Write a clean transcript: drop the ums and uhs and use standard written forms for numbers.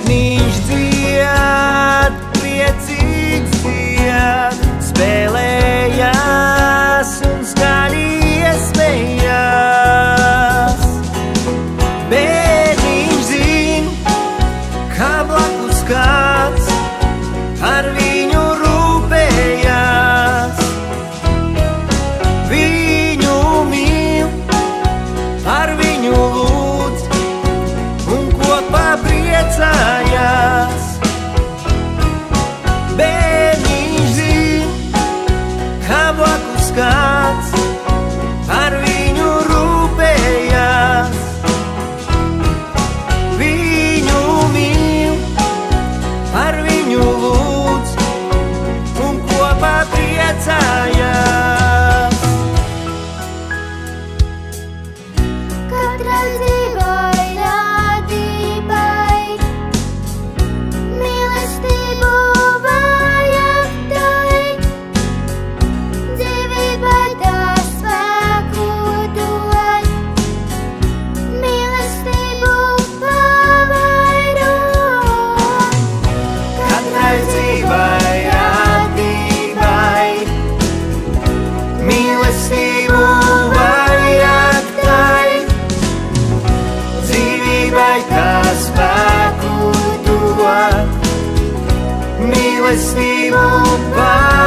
bērniņš dzied, priecīgs dzied, spēlējās un skaļi iesmējās. Bērniņš zin, kā blakus kāds par viņu rūpējās. Viņu mīl, par viņu lūdz un kopā priecājās. Bērniņš zin, kā blakus kāds par viņu rūpējās. Viņu mīl, par viņu lūdz un kopā priecājās. Katrai dzīvai, radībai, mīlestību vajag tai, dzīvībai tās spēku dod, mīlestību pavairo. Katrai dzīvai, radībai, mīlestību vajag tai, dzīvībai tās spēku dod, mīlestību pavairo.